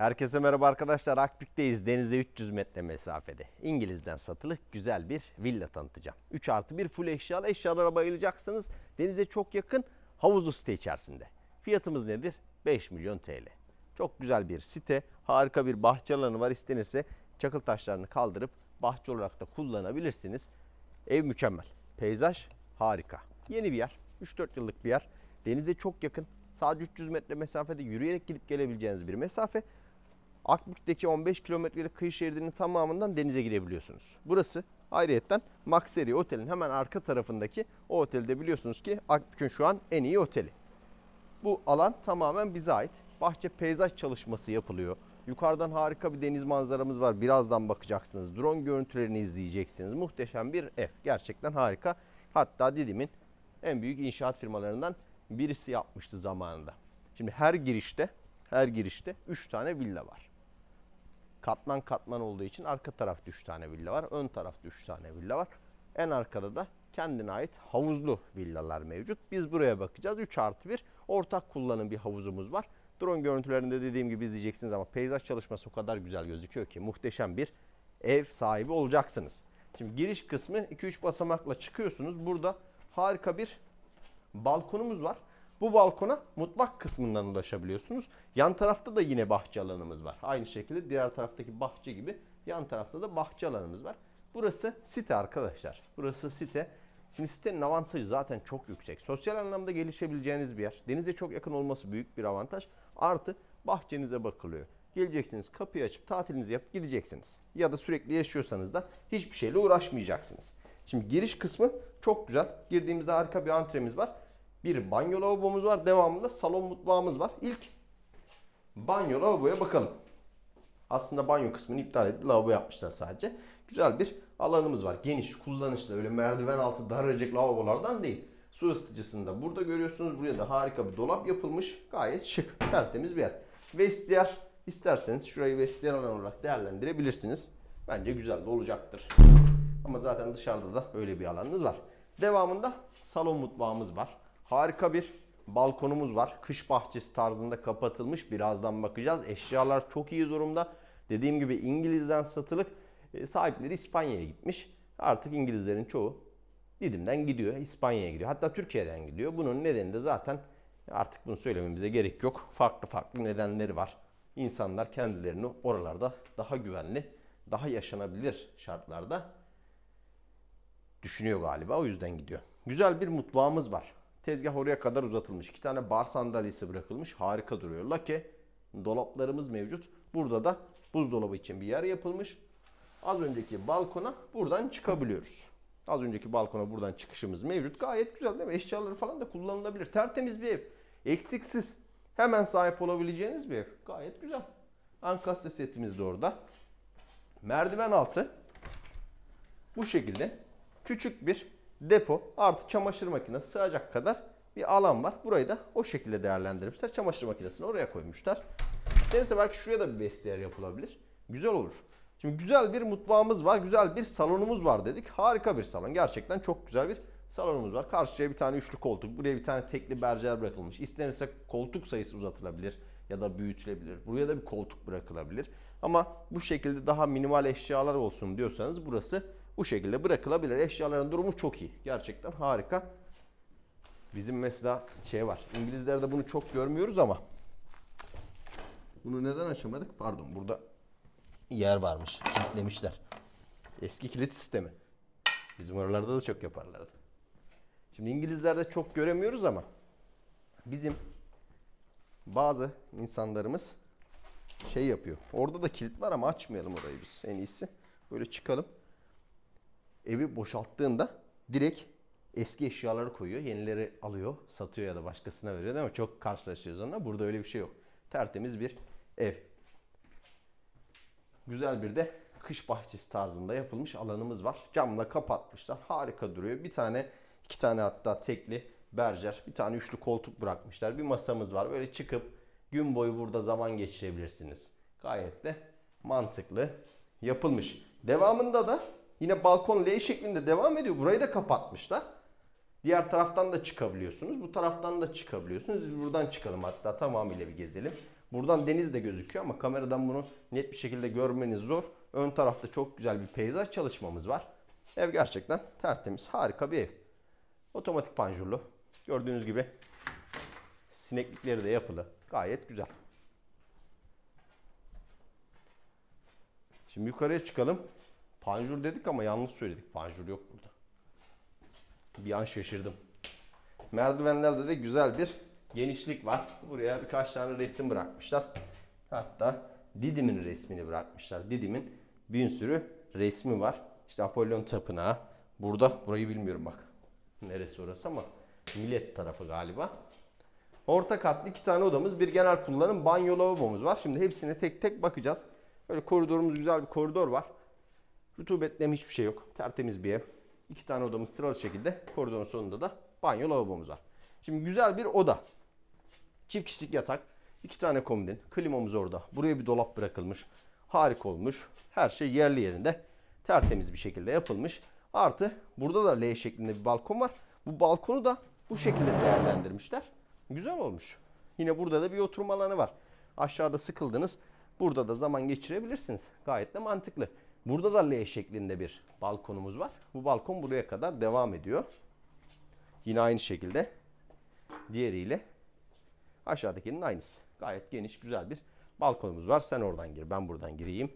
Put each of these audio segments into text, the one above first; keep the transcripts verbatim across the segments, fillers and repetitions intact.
Herkese merhaba arkadaşlar. Akbük'teyiz. Denize üç yüz metre mesafede. İngiliz'den satılık güzel bir villa tanıtacağım. üç artı bir full eşyalı. Eşyalara bayılacaksınız. Denize çok yakın, havuzlu site içerisinde. Fiyatımız nedir? beş milyon T L. Çok güzel bir site. Harika bir bahçe alanı var. İstenirse çakıl taşlarını kaldırıp bahçe olarak da kullanabilirsiniz. Ev mükemmel. Peyzaj harika. Yeni bir yer. üç dört yıllık bir yer. Denize çok yakın. Sadece üç yüz metre mesafede yürüyerek gidip gelebileceğiniz bir mesafe. Akbük'teki on beş kilometrelik kıyı şeridinin tamamından denize gidebiliyorsunuz. Burası ayrıyetten Maxeri Otel'in hemen arka tarafındaki o otelde biliyorsunuz ki Akbük'ün şu an en iyi oteli. Bu alan tamamen bize ait. Bahçe peyzaj çalışması yapılıyor. Yukarıdan harika bir deniz manzaramız var. Birazdan bakacaksınız. Drone görüntülerini izleyeceksiniz. Muhteşem bir ev. Gerçekten harika. Hatta Didim'in en büyük inşaat firmalarından birisi yapmıştı zamanında. Şimdi her girişte, her girişte üç tane villa var. Katman katman olduğu için arka tarafta üç tane villa var. Ön tarafta üç tane villa var. En arkada da kendine ait havuzlu villalar mevcut. Biz buraya bakacağız. üç artı bir ortak kullanım bir havuzumuz var. Drone görüntülerinde dediğim gibi izleyeceksiniz ama peyzaj çalışması o kadar güzel gözüküyor ki muhteşem bir ev sahibi olacaksınız. Şimdi giriş kısmı iki üç basamakla çıkıyorsunuz. Burada harika bir balkonumuz var. Bu balkona mutfak kısmından ulaşabiliyorsunuz. Yan tarafta da yine bahçe alanımız var. Aynı şekilde diğer taraftaki bahçe gibi yan tarafta da bahçe alanımız var. Burası site arkadaşlar. Burası site. Şimdi sitenin avantajı zaten çok yüksek. Sosyal anlamda gelişebileceğiniz bir yer. Denize çok yakın olması büyük bir avantaj. Artı bahçenize bakılıyor. Geleceksiniz, kapıyı açıp tatilinizi yapıp gideceksiniz. Ya da sürekli yaşıyorsanız da hiçbir şeyle uğraşmayacaksınız. Şimdi giriş kısmı çok güzel. Girdiğimizde harika bir antremiz var. Bir banyo lavabomuz var. Devamında salon mutfağımız var. İlk banyo lavaboya bakalım. Aslında banyo kısmını iptal edip lavabo yapmışlar sadece. Güzel bir alanımız var. Geniş, kullanışlı, öyle merdiven altı daracık lavabolardan değil. Su ısıtıcısını da burada görüyorsunuz. Buraya da harika bir dolap yapılmış. Gayet şık, tertemiz bir yer. Vestiyer, isterseniz şurayı vestiyer alanı olarak değerlendirebilirsiniz. Bence güzel de olacaktır. Ama zaten dışarıda da öyle bir alanınız var. Devamında salon mutfağımız var. Harika bir balkonumuz var. Kış bahçesi tarzında kapatılmış. Birazdan bakacağız. Eşyalar çok iyi durumda. Dediğim gibi İngiliz'den satılık. E, sahipleri İspanya'ya gitmiş. Artık İngilizlerin çoğu Didim'den gidiyor. İspanya'ya gidiyor. Hatta Türkiye'den gidiyor. Bunun nedeni de zaten artık bunu söylememize gerek yok. Farklı farklı nedenleri var. İnsanlar kendilerini oralarda daha güvenli, daha yaşanabilir şartlarda düşünüyor galiba. O yüzden gidiyor. Güzel bir mutfağımız var. Tezgah oraya kadar uzatılmış. İki tane bar sandalyesi bırakılmış. Harika duruyor. Lake dolaplarımız mevcut. Burada da buzdolabı için bir yer yapılmış. Az önceki balkona buradan çıkabiliyoruz. Az önceki balkona buradan çıkışımız mevcut. Gayet güzel değil mi? Eşyaları falan da kullanılabilir. Tertemiz bir ev. Eksiksiz. Hemen sahip olabileceğiniz bir ev. Gayet güzel. Ankastre setimiz de orada. Merdiven altı bu şekilde küçük bir depo artı çamaşır makinesi sığacak kadar bir alan var. Burayı da o şekilde değerlendirmişler. Çamaşır makinesini oraya koymuşlar. İsterse belki şuraya da bir vestiyer yapılabilir. Güzel olur. Şimdi güzel bir mutfağımız var. Güzel bir salonumuz var dedik. Harika bir salon. Gerçekten çok güzel bir salonumuz var. Karşıya bir tane üçlü koltuk. Buraya bir tane tekli berjer bırakılmış. İstenirse koltuk sayısı uzatılabilir ya da büyütülebilir. Buraya da bir koltuk bırakılabilir. Ama bu şekilde daha minimal eşyalar olsun diyorsanız burası bu şekilde bırakılabilir. Eşyaların durumu çok iyi. Gerçekten harika. Bizim mesela şey var. İngilizlerde bunu çok görmüyoruz ama bunu neden açamadık? Pardon, burada yer varmış. Kilitlemişler. Eski kilit sistemi. Bizim oralarda da çok yaparlardı. Şimdi İngilizlerde çok göremiyoruz ama bizim bazı insanlarımız şey yapıyor. Orada da kilit var ama açmayalım orayı biz. En iyisi böyle çıkalım. Evi boşalttığında direkt eski eşyaları koyuyor. Yenileri alıyor, satıyor ya da başkasına veriyor değil mi? Çok karşılaşıyoruz onunla. Burada öyle bir şey yok. Tertemiz bir ev. Güzel bir de kış bahçesi tarzında yapılmış alanımız var. Camla kapatmışlar. Harika duruyor. Bir tane, iki tane hatta tekli berjer, bir tane üçlü koltuk bırakmışlar. Bir masamız var. Böyle çıkıp gün boyu burada zaman geçirebilirsiniz. Gayet de mantıklı yapılmış. Devamında da yine balkon L şeklinde devam ediyor. Burayı da kapatmışlar. Diğer taraftan da çıkabiliyorsunuz. Bu taraftan da çıkabiliyorsunuz. Biz buradan çıkalım hatta tamamıyla bir gezelim. Buradan deniz de gözüküyor ama kameradan bunu net bir şekilde görmeniz zor. Ön tarafta çok güzel bir peyzaj çalışmamız var. Ev gerçekten tertemiz, harika bir ev. Otomatik panjurlu. Gördüğünüz gibi sineklikleri de yapılı. Gayet güzel. Şimdi yukarıya çıkalım. Panjur dedik ama yanlış söyledik. Panjur yok burada. Bir an şaşırdım. Merdivenlerde de güzel bir genişlik var. Buraya birkaç tane resim bırakmışlar. Hatta Didim'in resmini bırakmışlar. Didim'in bir sürü resmi var. İşte Apollon Tapınağı. Burada, burayı bilmiyorum bak. Neresi orası ama Millet tarafı galiba. Orta katlı iki tane odamız, bir genel kullanım banyo lavabomuz var. Şimdi hepsine tek tek bakacağız. Böyle koridorumuz, güzel bir koridor var. Rutubetleme hiçbir şey yok. Tertemiz bir ev. İki tane odamız sıralı şekilde. Koridorun sonunda da banyo lavabomuz var. Şimdi güzel bir oda. Çift kişilik yatak. İki tane komodin. Klimamız orada. Buraya bir dolap bırakılmış. Harika olmuş. Her şey yerli yerinde. Tertemiz bir şekilde yapılmış. Artı burada da L şeklinde bir balkon var. Bu balkonu da bu şekilde değerlendirmişler. Güzel olmuş. Yine burada da bir oturma alanı var. Aşağıda sıkıldınız. Burada da zaman geçirebilirsiniz. Gayet de mantıklı. Burada da L şeklinde bir balkonumuz var. Bu balkon buraya kadar devam ediyor. Yine aynı şekilde diğeriyle aşağıdakinin aynısı. Gayet geniş, güzel bir balkonumuz var. Sen oradan gir, ben buradan gireyim.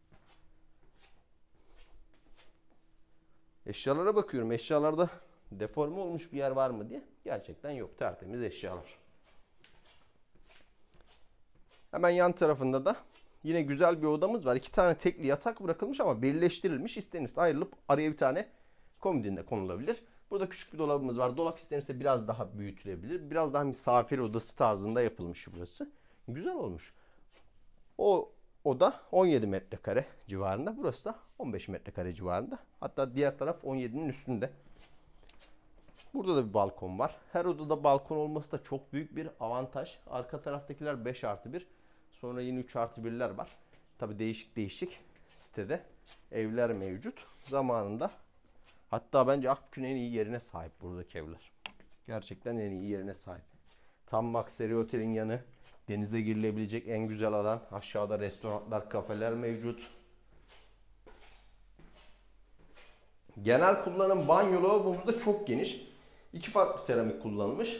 Eşyalara bakıyorum. Eşyalarda deforme olmuş bir yer var mı diye. Gerçekten yok. Tertemiz eşyalar. Hemen yan tarafında da yine güzel bir odamız var. İki tane tekli yatak bırakılmış ama birleştirilmiş. İstenirse ayrılıp araya bir tane komodin de konulabilir. Burada küçük bir dolabımız var. Dolap istenirse biraz daha büyütülebilir. Biraz daha misafir odası tarzında yapılmış burası. Güzel olmuş. O oda on yedi metrekare civarında. Burası da on beş metrekare civarında. Hatta diğer taraf on yedinin üstünde. Burada da bir balkon var. Her odada balkon olması da çok büyük bir avantaj. Arka taraftakiler beş artı bir. Sonra yine üç artı birler var. Tabi değişik değişik sitede evler mevcut. Zamanında hatta bence Akgün'ün en iyi yerine sahip buradaki evler. Gerçekten en iyi yerine sahip. Tam Makseri Otel'in yanı. Denize girilebilecek en güzel alan. Aşağıda restoranlar, kafeler mevcut. Genel kullanım banyo lavabomuz da çok geniş. İki farklı seramik kullanılmış.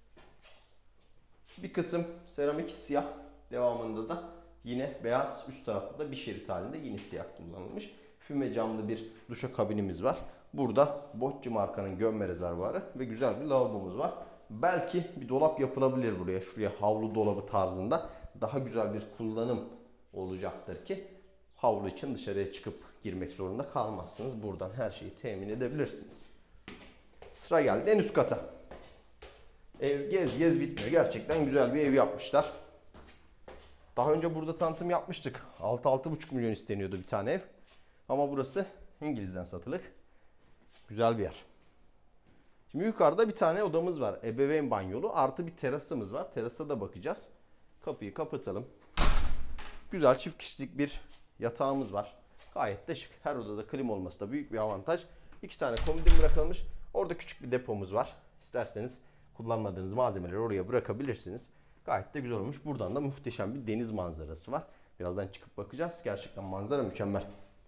Bir kısım seramik siyah. Devamında da yine beyaz, üst tarafta da bir şerit halinde yine siyah kullanılmış. Füme camlı bir duşakabinimiz var. Burada Bocci markanın gömme rezervuarı ve güzel bir lavabomuz var. Belki bir dolap yapılabilir buraya. Şuraya havlu dolabı tarzında. Daha güzel bir kullanım olacaktır ki havlu için dışarıya çıkıp girmek zorunda kalmazsınız. Buradan her şeyi temin edebilirsiniz. Sıra geldi en üst kata. Ev gez gez bitmiyor. Gerçekten güzel bir ev yapmışlar. Daha önce burada tanıtım yapmıştık. altı altı buçuk milyon isteniyordu bir tane ev. Ama burası İngiliz'den satılık. Güzel bir yer. Şimdi yukarıda bir tane odamız var. Ebeveyn banyolu. Artı bir terasımız var. Terasa da bakacağız. Kapıyı kapatalım. Güzel çift kişilik bir yatağımız var. Gayet de şık. Her odada klima olması da büyük bir avantaj. İki tane komodin bırakılmış. Orada küçük bir depomuz var. İsterseniz kullanmadığınız malzemeleri oraya bırakabilirsiniz. Gayet de güzel olmuş. Buradan da muhteşem bir deniz manzarası var. Birazdan çıkıp bakacağız. Gerçekten manzara mükemmel.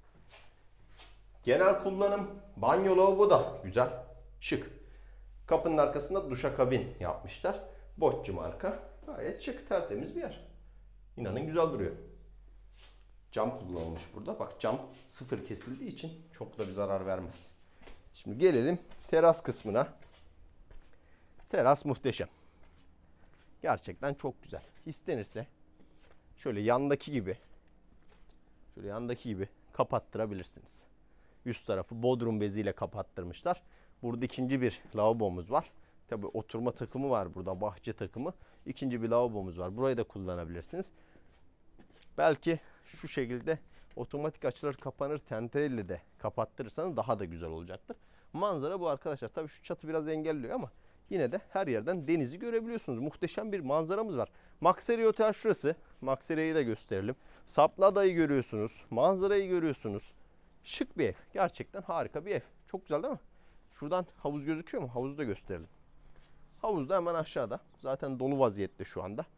Genel kullanım banyo lavabo da güzel. Şık. Kapının arkasında duşakabin yapmışlar. Bocci marka. Gayet şık, tertemiz bir yer. İnanın güzel duruyor. Cam kullanılmış burada. Bak cam sıfır kesildiği için çok da bir zarar vermez. Şimdi gelelim teras kısmına. Teras muhteşem. Gerçekten çok güzel. İstenirse şöyle yandaki gibi şöyle yandaki gibi kapattırabilirsiniz. Üst tarafı bodrum beziyle kapattırmışlar. Burada ikinci bir lavabomuz var. Tabii oturma takımı var burada, bahçe takımı. İkinci bir lavabomuz var. Burayı da kullanabilirsiniz. Belki şu şekilde otomatik açılır kapanır tenteyle de kapattırırsanız daha da güzel olacaktır. Manzara bu arkadaşlar. Tabii şu çatı biraz engelliyor ama yine de her yerden denizi görebiliyorsunuz. Muhteşem bir manzaramız var. Makseri Otel şurası. Makseri'yi de gösterelim. Saplıada'yı görüyorsunuz. Manzarayı görüyorsunuz. Şık bir ev. Gerçekten harika bir ev. Çok güzel değil mi? Şuradan havuz gözüküyor mu? Havuzu da gösterelim. Havuz da hemen aşağıda. Zaten dolu vaziyette şu anda.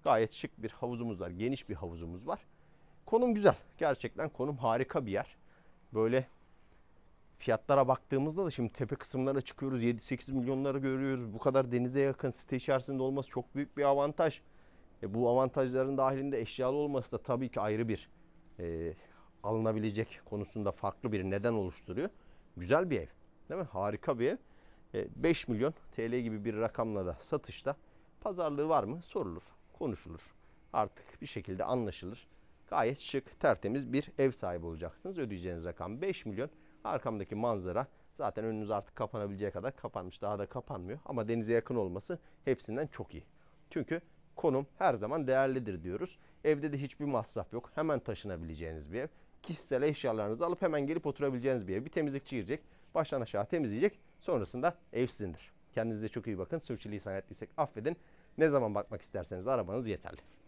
Gayet şık bir havuzumuz var. Geniş bir havuzumuz var. Konum güzel. Gerçekten konum harika bir yer. Böyle fiyatlara baktığımızda da şimdi tepe kısımlara çıkıyoruz. yedi sekiz milyonları görüyoruz. Bu kadar denize yakın site içerisinde olması çok büyük bir avantaj. E bu avantajların dahilinde eşyalı olması da tabii ki ayrı bir e, alınabilecek konusunda farklı bir neden oluşturuyor. Güzel bir ev. Değil mi? Harika bir ev. E, beş milyon T L gibi bir rakamla da satışta. Pazarlığı var mı? Sorulur, konuşulur. Artık bir şekilde anlaşılır. Gayet şık, tertemiz bir ev sahibi olacaksınız. Ödeyeceğiniz rakam beş milyon. Arkamdaki manzara zaten önünüz artık kapanabileceği kadar kapanmış. Daha da kapanmıyor. Ama denize yakın olması hepsinden çok iyi. Çünkü konum her zaman değerlidir diyoruz. Evde de hiçbir masraf yok. Hemen taşınabileceğiniz bir ev. Kişisel eşyalarınızı alıp hemen gelip oturabileceğiniz bir ev. Bir temizlikçi girecek, baştan aşağı temizleyecek. Sonrasında ev sizindir. Kendinize çok iyi bakın. Sürçülisan ettiysek affedin. Ne zaman bakmak isterseniz arabanız yeterli.